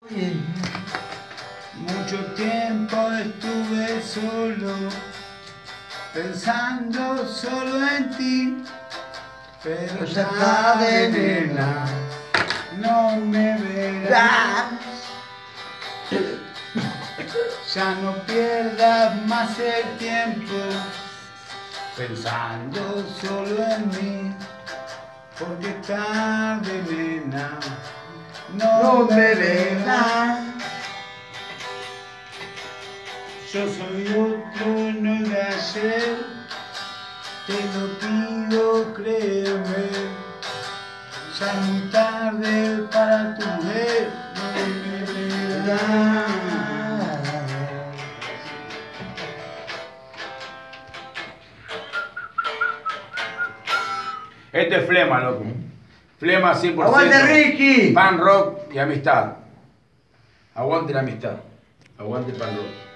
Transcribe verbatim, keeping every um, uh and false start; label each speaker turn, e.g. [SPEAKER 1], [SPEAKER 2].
[SPEAKER 1] Mucho tiempo estuve solo, pensando solo en ti, pero
[SPEAKER 2] Ya
[SPEAKER 1] ya
[SPEAKER 2] de
[SPEAKER 1] de nena no me verás. Ya no pierdas más el tiempo pensando solo en mí, porque tarde, nena, no,
[SPEAKER 2] No
[SPEAKER 1] me
[SPEAKER 2] me
[SPEAKER 1] verás.
[SPEAKER 2] verás.
[SPEAKER 1] Yo soy otro, no el de ayer, te lo pido, créeme. Ya es muy tarde para tu mujer, no me verás.
[SPEAKER 3] Esto es Flema, loco. Flema cien por ciento.
[SPEAKER 2] ¡Aguante, Ricky!
[SPEAKER 3] Pan rock y amistad. Aguante la amistad. Aguante el pan rock.